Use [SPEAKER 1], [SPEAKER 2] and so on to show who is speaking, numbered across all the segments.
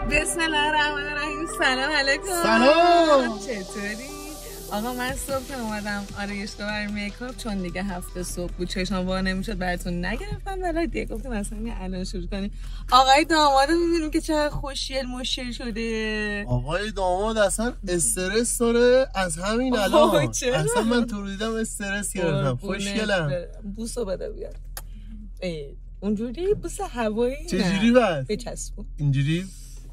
[SPEAKER 1] بسم الله الرحمن الرحیم. سلام علیکم.
[SPEAKER 2] سلام.
[SPEAKER 1] چطوری؟ آقا من صبح که اومدم آرایشگاه برای میکاپ، چون دیگه هفته صبح بود چشام وا نمیشد براتون نگرفتم، ولی دیگه گفتم مثلا الان شروع کنیم. آقای داماد رو میبینیم که چقدر خوشگل مشکل شده.
[SPEAKER 2] آقای داماد اصلا استرس داره از همین الان. اصلا من تو رو دیدم استرس گرفتم. خوشگلم.
[SPEAKER 1] بوسو بده بیار. اونجوری بوس هوایی.
[SPEAKER 2] چجوری بس؟
[SPEAKER 1] بچسبون.
[SPEAKER 2] اینجوری؟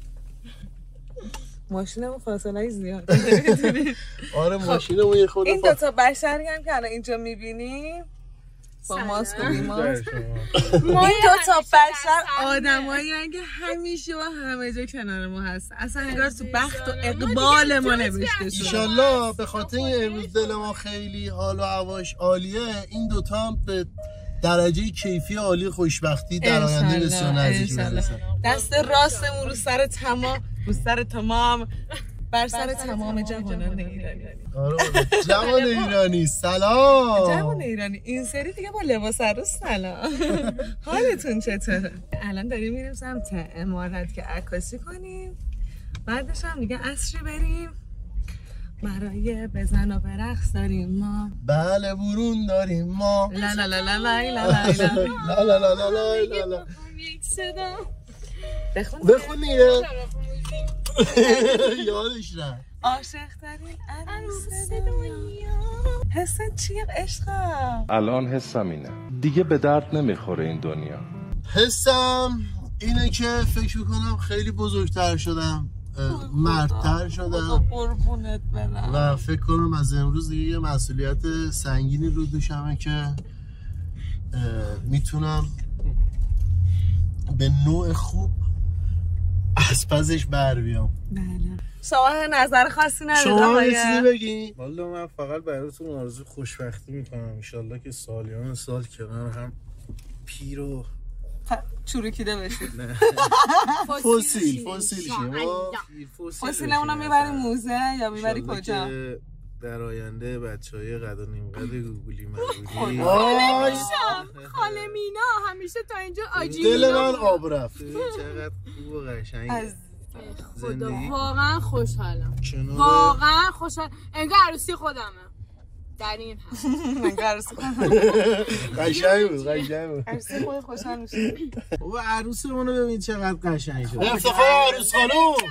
[SPEAKER 1] ماشینمون فاصله زیاد.
[SPEAKER 2] آره ماشینمون یه خورده.
[SPEAKER 1] این دو تا بشری هم که الان اینجا می‌بینیم با ماسک و بیماسک، این دو تا بشر آدمایی که همیشه و همه جا کنار ما هستن. اصلا انگار تو بخت و اقبال ما نوشته شده.
[SPEAKER 2] انشالله به خاطر این امروز دل ما خیلی حال و هواش عالیه، این دوتا هم به درجه کیفی عالی خوشبختی در آینده بسیار نزدیک برسن.
[SPEAKER 1] دست راستمون رو سر تمام بر سر تمام جوانان ایرانی.
[SPEAKER 2] آره جوان ایرانی سلام.
[SPEAKER 1] جوان ایرانی این سری دیگه با لباس عروس سلام. حالتون چطوره؟ الان داریم میریم سمت عمارت که عکاسی کنیم، بعدش هم دیگه عصری بریم برای بزن و برقص داریم ما.
[SPEAKER 2] بله برون داریم ما.
[SPEAKER 1] لا لا لا لا لا لا لا
[SPEAKER 2] لا لا لا لا لا. بخون دیگه. یادش نه.
[SPEAKER 1] عاشق ترین عروس دنیا. حست چیه عشقم؟
[SPEAKER 3] الان حسم اینه دیگه به درد نمیخوره این دنیا.
[SPEAKER 2] حسم اینه که فکر میکنم خیلی بزرگتر شدم، مردتر شدم
[SPEAKER 1] قربونت برم
[SPEAKER 2] و فکر کنم از امروز دیگه یه مسئولیت سنگینی رو دوشمه که میتونم به نوع خوب از پسش بر بیام.
[SPEAKER 1] بله. شما نظر خاصی ندید؟
[SPEAKER 2] شما یه چیزی بگین.
[SPEAKER 4] والا من فقط براتون آرزوی خوشبختی میکنم، انشالله که سالیان سال کنار هم پیر و
[SPEAKER 1] چروکیده بشید.
[SPEAKER 2] فسیل
[SPEAKER 1] فسیلمون میبری موزه یا میبری کجا؟
[SPEAKER 4] در آینده بچهای قد و نیم قد گوگلی مگولی
[SPEAKER 5] خاله مینا همیشه تا اینجا آجی
[SPEAKER 2] دل من آب رفت.
[SPEAKER 4] چقدر خوب و قشنگه
[SPEAKER 5] خدا. واقعا خوشحالم، واقعا خوشحال. انگار عروسی خودمه در این حد.
[SPEAKER 1] انگار عروسی
[SPEAKER 2] قشنگ بود.
[SPEAKER 1] عروسی خود خوشحال میشه.
[SPEAKER 4] بابا عروسمون رو ببین چقدر قشنگ شده.
[SPEAKER 2] افتخار عروس خانم.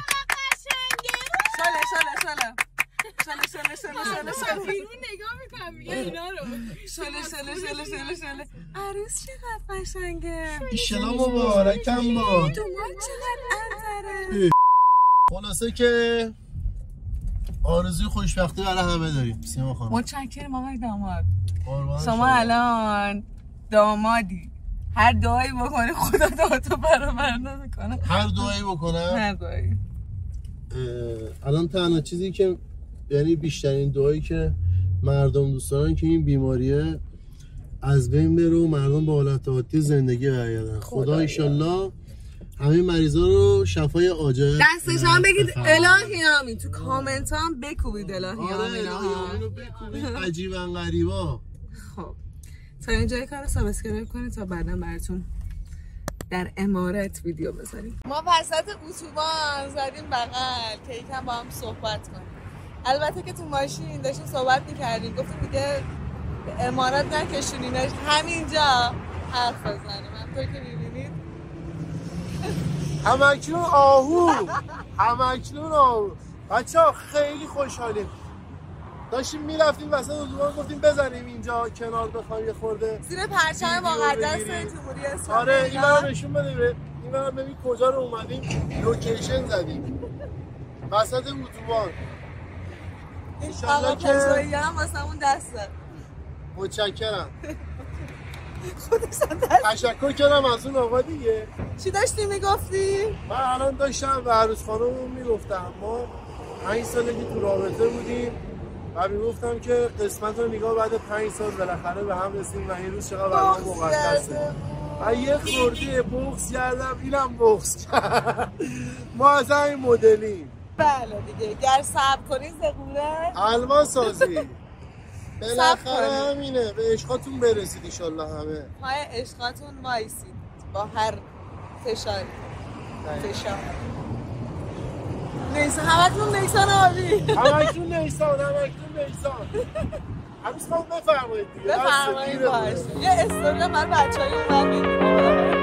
[SPEAKER 5] شله بیرون نگاه میکنم اینا رو.
[SPEAKER 1] شله عروس چقدر قشنگه.
[SPEAKER 2] ایشالا مبارکم با.
[SPEAKER 1] تو ما چقدر انتره.
[SPEAKER 2] خلاصه که آرزوی خوشبختی برای همه داریم. سیما خانم
[SPEAKER 1] متشکرم آقای داماد. شما الان دامادی، هر دعایی بکنی خدا دعاتو برابر نمیکنه.
[SPEAKER 2] هر دعایی بکنم؟
[SPEAKER 1] هر دعایی.
[SPEAKER 2] الان تنها چیزی که یعنی بیشترین دعایی که مردم دوست دارن که این بیماریه از بین بره و مردم به حالت عادی زندگی برگردن. خدا انشالله همه مریضا رو شفای عاجل
[SPEAKER 1] دستش هم بگید الهی آمین. تو کامنت هم بکوبید الهی آمین.
[SPEAKER 2] آره بکوبید عجیبا غریبا.
[SPEAKER 1] خب تا اینجای کار رو سابسکرایب کنید تا بعدا براتون در عمارت ویدیو بذاریم. ما وسط اتوبان زدیم بغل که یکم با هم صحبت کنیم. البته که تو ماشین داشتیم صحبت میکردیم، گفتیم دیگه به عمارت نکشونینش، همینجا حرف بزنیم. همطور که میبینید
[SPEAKER 2] همکنون آهو بچه ها خیلی خوشحالیم. داشتیم میرفتیم وسط اتوبان گفتیم بزنیم اینجا کنار بخوایم یه خورده
[SPEAKER 1] زیر پرچم مقدس جمهوری اسلامی.
[SPEAKER 2] آره این برم نشون بده، این برم ببین کجا رو اومدیم لوکیشن زدیم وسط اتوبان.
[SPEAKER 1] آقا پژویی هم واسه اون دسته.
[SPEAKER 2] متشکرم.
[SPEAKER 1] خودشان دست
[SPEAKER 2] تشکر کردم از اون آقا دیگه.
[SPEAKER 1] چی داشتی میگفتی؟
[SPEAKER 2] من الان داشتم به عروس خانم میگفتم ما 5 ساله که تو رابطه بودیم و میگفتم که قسمت رو نگاه بعد 5 سال بالاخره به هم رسیم و این روز چقدر برام مقدسه. و یه خورده بغض کردم، اینم بغض کرد. ما از همین مدلیم.
[SPEAKER 1] بله دیگه گر صبر کنی زغوره
[SPEAKER 2] علما سازی. بالاخره همینه، به عشقاتون برسید انشالله همه.
[SPEAKER 1] پای عشقاتون وایسید با هر فشار. نیسان همکنون نیسان آبی
[SPEAKER 2] همکنون نیسان همیز خواهم بفرمایید دیگه
[SPEAKER 1] بفرمایید باش یه استوری من بچه های اومد میدیم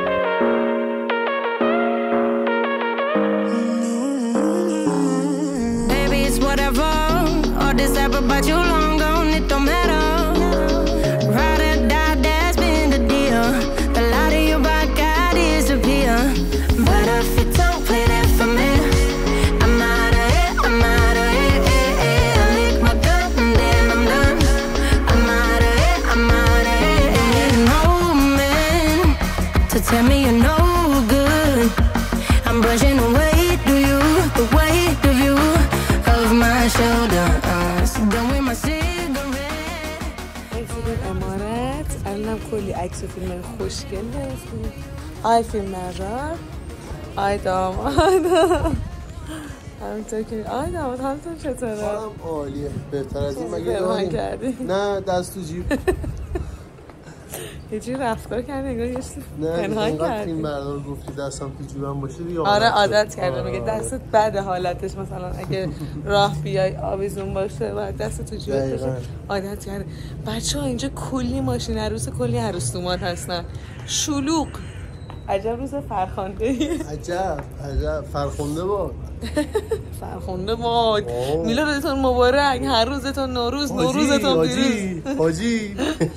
[SPEAKER 6] Baby, it's whatever. All this ever about you long gone, it don't matter. Ride or die, that's been the deal. The light of your back, I disappear. But if you don't play that for me, I'm out of it, I'm out of it. I lick my gun and then I'm done. I'm out of it, I'm out of it. Ain't no man to tell me you're no good. I'm brushing away to you, the weight of you, of my shoulders. Done with my cigarette.
[SPEAKER 1] رسیدیم امارت الانم کلی عکس و فیلم خوشگل گرفتیم آی فیلم بردار آی داماد همینطور که آی داماد همینطور چطوره؟
[SPEAKER 2] حالم عالیه بهتر از این مگه
[SPEAKER 1] پنهان کردی؟
[SPEAKER 2] نه دست تو جیب
[SPEAKER 1] یه جوری رفتار کردی انگار یه چیزی پنهان
[SPEAKER 2] نه اینقدر
[SPEAKER 1] کردی
[SPEAKER 2] فیلم بردار گفتی دستم تو جیبم باشه دیگه
[SPEAKER 1] آره عادت کرده میگه دستت بده حالتش مثلا اگه راه بیای آویزون باشه و دست تو جیبت باشه عادت کرده بچه ها اینجا کلی ماشین عروس کلی عروس دومات هستن شلوغ عجب روز فرخنده
[SPEAKER 2] عجب فرخنده باد
[SPEAKER 1] فرخنده باد میلادتون مبارک هر روزتون نوروزتون پیروز
[SPEAKER 2] حاجی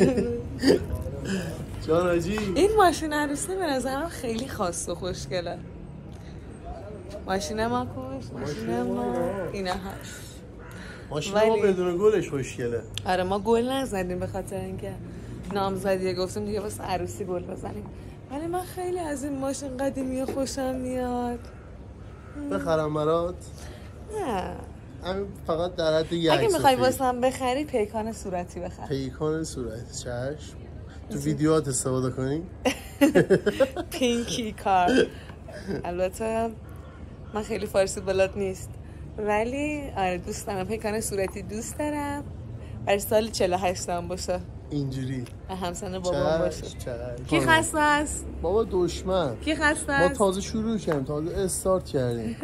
[SPEAKER 2] جان حاجی
[SPEAKER 1] این ماشین عروسه به نظرم خیلی خاص و خوشگله ماشین ما ماشین ما اینا هست
[SPEAKER 2] ماشین ما بدون گلش خوشگله
[SPEAKER 1] آره ما گل نزدیم به خاطر اینکه نامزدی گفتیم دیگه واسه عروسی گل بزنیم ولی من خیلی از این ماشین قدیمی خوشم میاد
[SPEAKER 2] بخرم برات؟
[SPEAKER 1] نه
[SPEAKER 2] همین فقط در حد یک
[SPEAKER 1] اگه میخوای واسم بخری پیکان صورتی بخر
[SPEAKER 2] پیکان صورتی چشم تو ویدیوهات استفاده کنی؟
[SPEAKER 1] پینکی کار البته من خیلی فارسی بلد نیست ولی آره دوست دارم پیکان صورتی دوست دارم برای سال 48 هم باشه
[SPEAKER 2] اینجوری
[SPEAKER 1] همسن بابام باشه
[SPEAKER 2] چشم
[SPEAKER 1] کی خسته است؟
[SPEAKER 2] بابا دشمن
[SPEAKER 1] کی خسته است؟
[SPEAKER 2] ما تازه شروع کردیم تازه استارت کردیم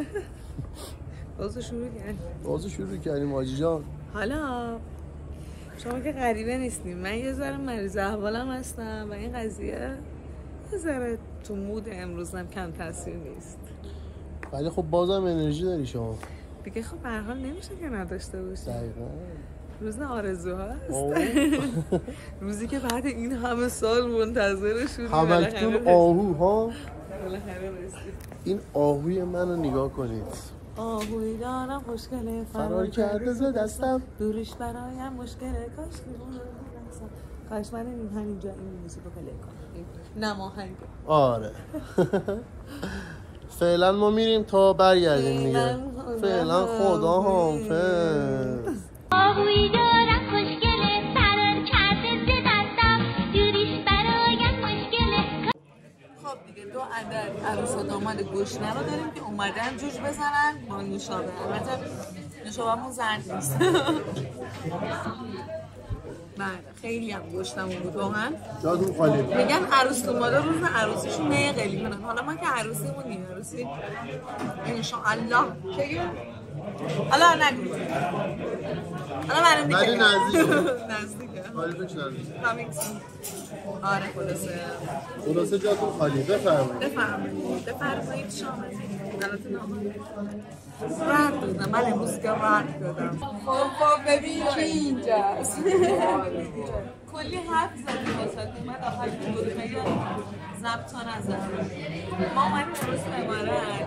[SPEAKER 2] تازه شروع کردیم آجی جان
[SPEAKER 1] حالا شما که غریبه نیستیم من یه ذره مریض احوالم هستم و این قضیه یه ذره تو مود امروزم کم تاثیر نیست
[SPEAKER 2] ولی خب بازم انرژی داری شما
[SPEAKER 1] دیگه خب به هر حال نمیشه که نداشته باشی
[SPEAKER 2] دقیقاً
[SPEAKER 1] روز آرزوهاست روزی که بعد این همه سال منتظر شدیم
[SPEAKER 2] همکنون آهو ها
[SPEAKER 1] بالاخره رسید
[SPEAKER 2] این آهوی منو نگاه کنید
[SPEAKER 1] آهوی دارم خوشگله
[SPEAKER 2] فرار کرده ز دستم
[SPEAKER 1] دورش برایم مشکله کاش من همینجا این موزیک رو پلی کنم نماهنگ
[SPEAKER 2] آره فعلا ما میریم تا برگردیم دیگه فعلا خدا حافظ
[SPEAKER 7] آهوی دارم خوشگله فرار کرده ز دستم دوریش برایم مشکله
[SPEAKER 1] خب دیگه دو عدد عروس و داماد گشنه رو داریم که اومدن جوش بزنن با نوشابه البته نوشابه‌مون زرد نیست بله خیلی هم گشنمون بود واقعا
[SPEAKER 2] جاتون خالی
[SPEAKER 1] میگن عروس دومادا روز عروسیشون نه قلی کنن حالا ما که عروسیمونیم عروسی انشاءالله چه حالا نگو حالا برام دیگه
[SPEAKER 2] ولی
[SPEAKER 1] نزدیکه
[SPEAKER 2] خالی تو چه نزدیک
[SPEAKER 1] آره
[SPEAKER 2] خلاصه جاتون خالی
[SPEAKER 1] بفرمایید شامل البته نامه رد دادم من امروز که رد دادم خب ببین کی اینجاست کلی حرف زدیم واسه اومد آخر گروه یا ضبط ها نزدیم ما اومدیم امروز امارت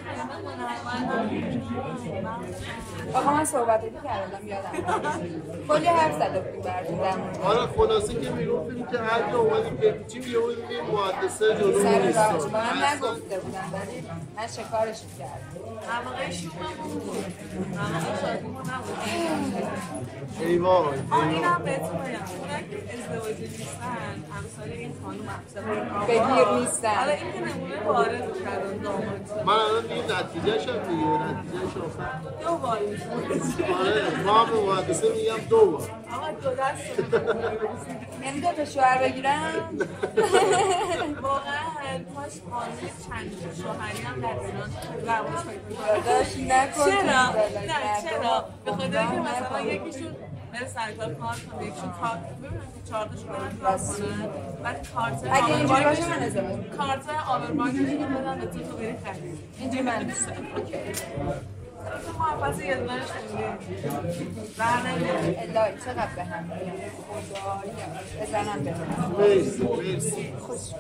[SPEAKER 8] آقا من صحبتی کردم یادم کلی حرف زده بودیم براتون
[SPEAKER 2] آره خلاصه که میگفتیم که هر جا اومدیم بپیچیم یه بودیم محدثه جلو
[SPEAKER 8] سر
[SPEAKER 2] نیستم
[SPEAKER 8] راهش با هم نگفته بودن ولی من شکارش میکردم
[SPEAKER 1] همه شوممون بود همه شادیمون نبود
[SPEAKER 2] ایوان
[SPEAKER 1] این هم بهتون بگم اونایی که ازدواجی نیستن همسال این خانوم همسال
[SPEAKER 8] بگیر نیستن
[SPEAKER 1] حالا این که نمونه وارد کردن داماد
[SPEAKER 2] من الان دیگه نتیجه شم دیگه نتیجه شم
[SPEAKER 1] دو بار
[SPEAKER 2] آره ما هم به محدثه میگم 2 بار
[SPEAKER 1] آقا 2 دست
[SPEAKER 8] یعنی 2 تا شوهر بگیرم
[SPEAKER 1] واقعا ما داشت قانون چند شوهری هم در ایران رواج پیدا
[SPEAKER 8] داشت نکن.
[SPEAKER 1] چرا؟ نه چرا؟ به خاطر اینکه مثلا یکیشون بره سرکار کار کنه، یکیشون کار ببینم که 4 تاشون برن کار کنن، بعد کارت
[SPEAKER 8] اگه اینجوری باشه من ازدواج
[SPEAKER 1] کارت آبربانک رو بدن به تو بری خرید.
[SPEAKER 8] اینجوری من دوست دارم.
[SPEAKER 1] تو محفظه یه دونش خوندی برنامه
[SPEAKER 8] الهی چقدر به هم میگم خدایا بزنم به هم
[SPEAKER 2] مرسی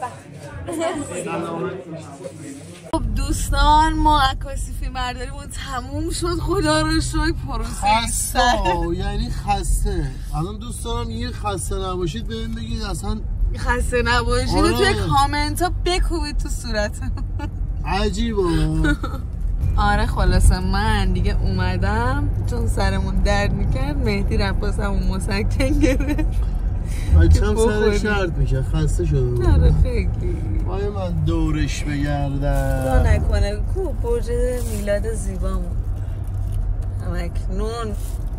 [SPEAKER 1] خب دوستان ما عکاسی فیلم برداریمون تموم شد خدا رو شکر
[SPEAKER 2] خسته یعنی خسته الان دوست دارم یه خسته نباشید بهم بگید اصلا
[SPEAKER 1] خسته نباشید توی کامنت ها بکوبید تو صورتم
[SPEAKER 2] عجیبه
[SPEAKER 1] آره خلاصه من دیگه اومدم چون سرمون درد میکرد مهدی رفت واسمون مسکن گرفت
[SPEAKER 2] بچه‌م سر شرط میشه خسته شده بود
[SPEAKER 1] آره خیلی
[SPEAKER 2] آیا من دورش بگردم
[SPEAKER 1] خدا نکنه کو برج میلاد زیبامون همکنون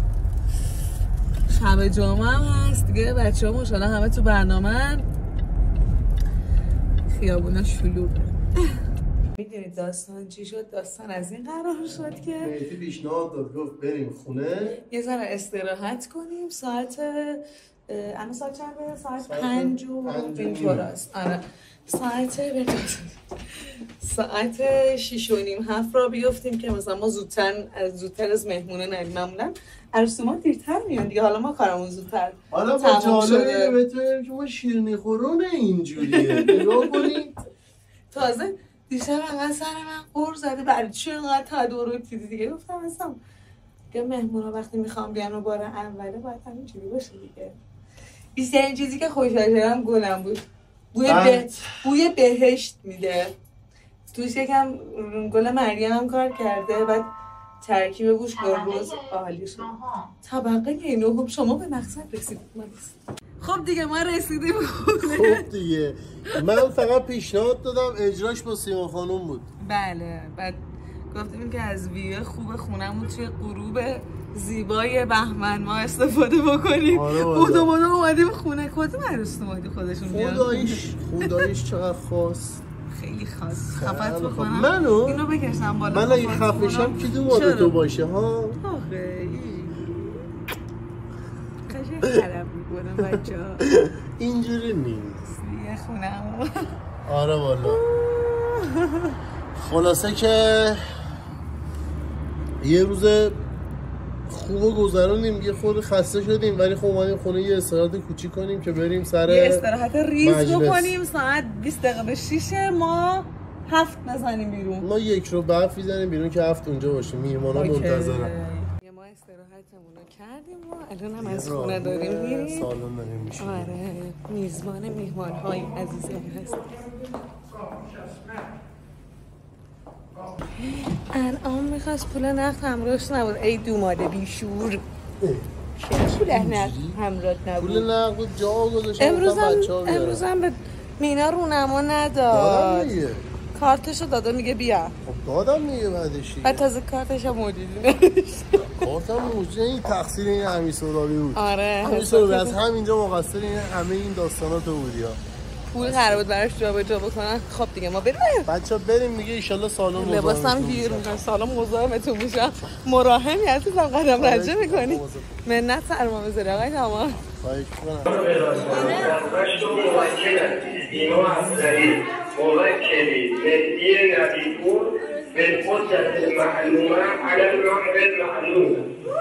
[SPEAKER 1] شب جمعه هم هست دیگه بچه ها ماشاءالله همه تو برنامه خیابونا شلوغه میدونید داستان چی شد؟ داستان از این قرار شد که
[SPEAKER 2] مهدی پیشنهاد داد گفت بریم خونه یه
[SPEAKER 1] ذره استراحت کنیم ساعت الان ساعت چنده؟ ساعت 5 و اینطور است آره ساعت 6 و نیم 7 را بیفتیم که مثلا ما زودتر از مهمونه نریم معمولا عروسی ما دیرتر میان دیگه حالا ما کارمون زودتر
[SPEAKER 2] حالا با جالبه بهتونیم که ما شیرینی خورون اینجوریه نگاه کنید
[SPEAKER 1] تازه دیشب انقدر سر من قور زده برای چی انقدر تدارک دیگه گفتم اصلا که مهمونا وقتی میخوام بیان و بار اوله باید همینجوری باشه دیگه بیشترین چیزی که خوشحال شدم گلم بود بوی بهشت میده توش یکم گل مریم هم کار کرده بعد ترکیب بوش گربوز عالی شد طبقه اینو شما به مقصد رسیدید خب دیگه ما رسیدیم
[SPEAKER 2] خب دیگه من فقط پیشنهاد دادم اجراش با سیما خانم بود
[SPEAKER 1] بله بعد گفتیم که از ویو خوب خونمون توی غروب زیبای بهمن ما استفاده بکنیم بودو اومدیم خونه کدوم عروس اومدی خودشون بیان
[SPEAKER 2] خداییش چقدر خاص
[SPEAKER 1] خیلی خاص خفت بکنم
[SPEAKER 2] منو؟
[SPEAKER 1] اینو بکشم بالا
[SPEAKER 2] من اگه خفشم کی دوباره تو باشه ها
[SPEAKER 1] آخه قشنگ خراب میکنم بچه ها
[SPEAKER 2] اینجوری نیست
[SPEAKER 1] یه خونم
[SPEAKER 2] آره والا خلاصه که یه روز خوب گذرونیم یه خورده خسته شدیم ولی خب اومدیم خونه یه استراحت کوچیک کنیم که بریم سر
[SPEAKER 1] یه استراحت ریز بکنیم ساعت 20 دقیقه به 6 ما 7 نزنیم بیرون
[SPEAKER 2] ما 1 رو برف میزنیم بیرون که 7 اونجا باشیم میهمانا منتظرن
[SPEAKER 1] ما استراحتمون رو کردیم و الان هم از خونه داریم میریم
[SPEAKER 2] سالن داریم میشیم
[SPEAKER 1] آره میزبان میهمان‌های عزیزم هست الان میخواست پول نقد همراهش نبود ای دوماده بیشور چرا پول نقد همراه نبود
[SPEAKER 2] پول نقد جا گذاشتم
[SPEAKER 1] امروز هم به مینا رونما نداد کارتشو داده میگه بیا
[SPEAKER 2] خب دادم میگه بعدشی
[SPEAKER 1] بعد تازه کارتش هم موجودی نداشت
[SPEAKER 2] کارتم موجودی این تقصیر این امی سرابی بود
[SPEAKER 1] آره
[SPEAKER 2] امی سرابی از همینجا مقصر این همه این داستانات بودی ها
[SPEAKER 1] پول قرار بود براش جابجا بکنن خب دیگه ما بریم
[SPEAKER 2] بچه‌ها بریم دیگه ان شاءالله سالن مزاحم
[SPEAKER 1] لباسم گیر میکنم سالن مزاحمتون میشم مراهمی عزیزم قدم رجه میکنی منت سرما بذاری آقای تمام
[SPEAKER 2] خواهش
[SPEAKER 9] اینو افزایی موکلی مهدی نبی‌پور به مدت معلومه علی النحو المعلوم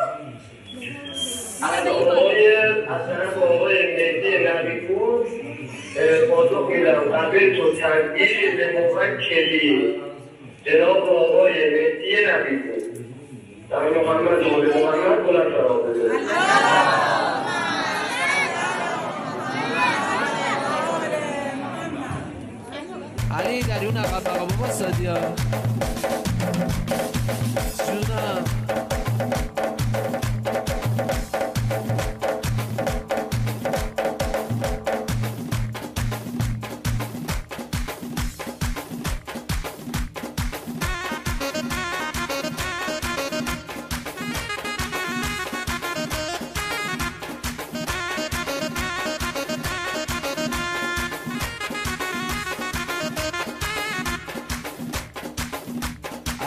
[SPEAKER 9] از طرف آقای مهدی نبی‌پور پاسخ میدم قبل تو تنبیه به موکلی جناب آقای مهدی نبی‌پور در محمد بلند فرا بزنید
[SPEAKER 10] علی در اون عقب واسدی ها جونم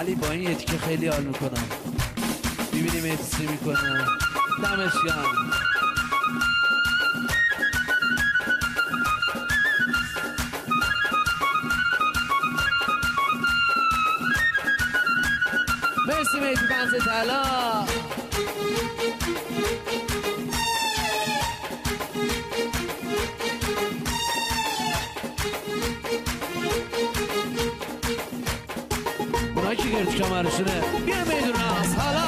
[SPEAKER 10] علی با این یتی که خیلی حال میکنم. میبینیم ایتسی میکنه. دمش گرم. مرسی میتی بنز طلا. اونایی که گرد کمرشونه بیا میدونه از حالا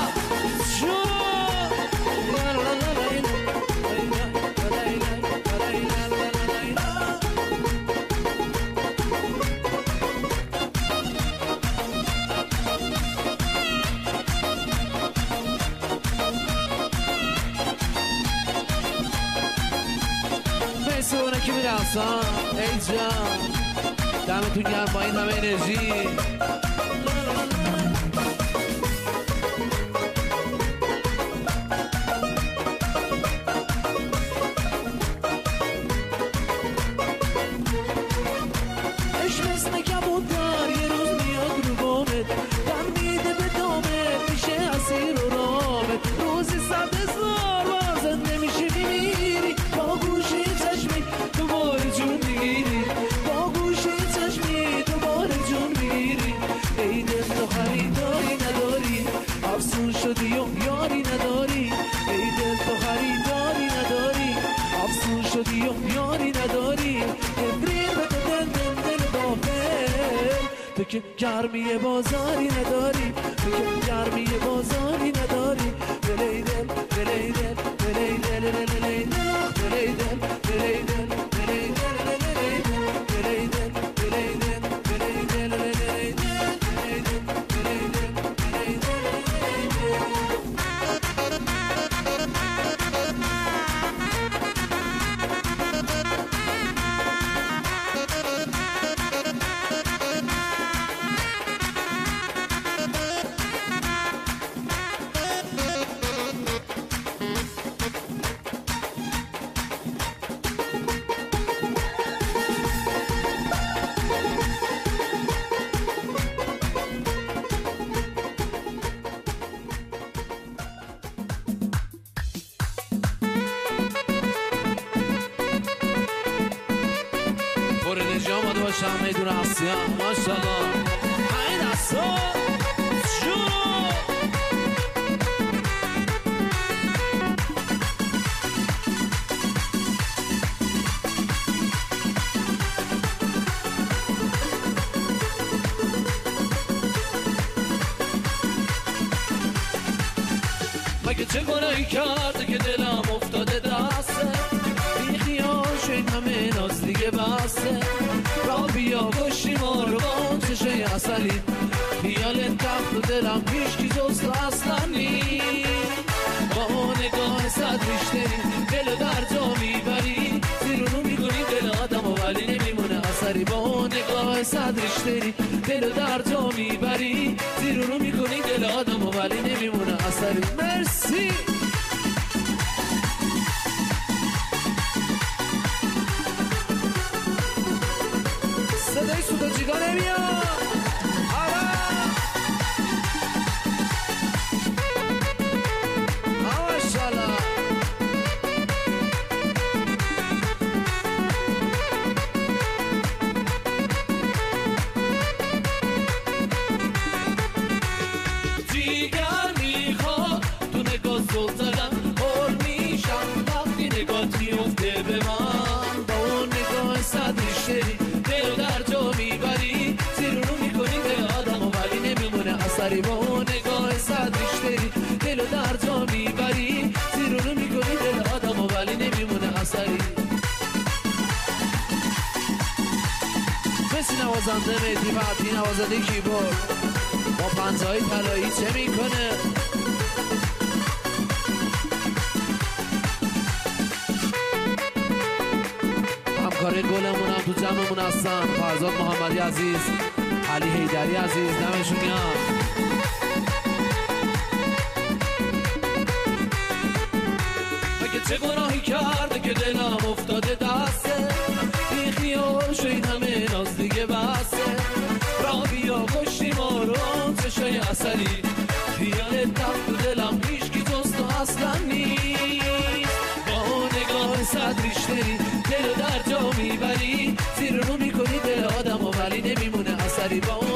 [SPEAKER 10] مرسی اونه که میرسان ای جان دمتون گرم با این همه انرژی. شدی و یاری نداری ای دل تو خریداری نداری افسون شدی و یاری نداری ابرین به تو دل غافل تو که گرمی بازاری نداری تو که گرمی بازاری نداری دلی دل دلی دل دلی دل دلی دل دلی دل دلی دل دلی دل دلی دل دلی دل باشم میدون آسیا ماشالله این دستا مگه چه گناهی کرده که دلم افتاده دسته بی خیال شد همه ناز دیگه بسته را بیا گشتی ما رو با چشه اصلی خیال تخت و دلم پیشکی جز اصلا نی با نگاه صد ریشتری دل در جا میبری زیرونو میکنی دل آدم و ولی نمیمونه اثری با نگاه صد ریشتری دل در جا میبری زیرونو میکنی دل آدم و ولی نمیمونه اثری. مرسی صدای سودا جیگا نمیاد ماشالله جیگر میخواد تو نگاه زل زدن پر میشم وقتی نگاهت میفته به من با اون نگاه صد ریشتری دل در جا میبری زیرونو میکنی دل آدم و ولی نمیمونه اثری با اون نگاه صد ریشتری دل در جا میبری زیرونو میکنی دل آدم و ولی نمیمونه اثری. مثل نوازنده مهدی فتحی نوازنده کیبورد با پنجه‌های طلایی چه میکنه همکار گلمون هم تو جمعمون هستن فرزاد محمدی عزیز علی حیدری عزیز دمشون گرم. مگه چه گناهی کرده که دلم افتاده دسته بی خیال شد همه ناز دیگه بسته را بیا کشتی ما رو چشای سری با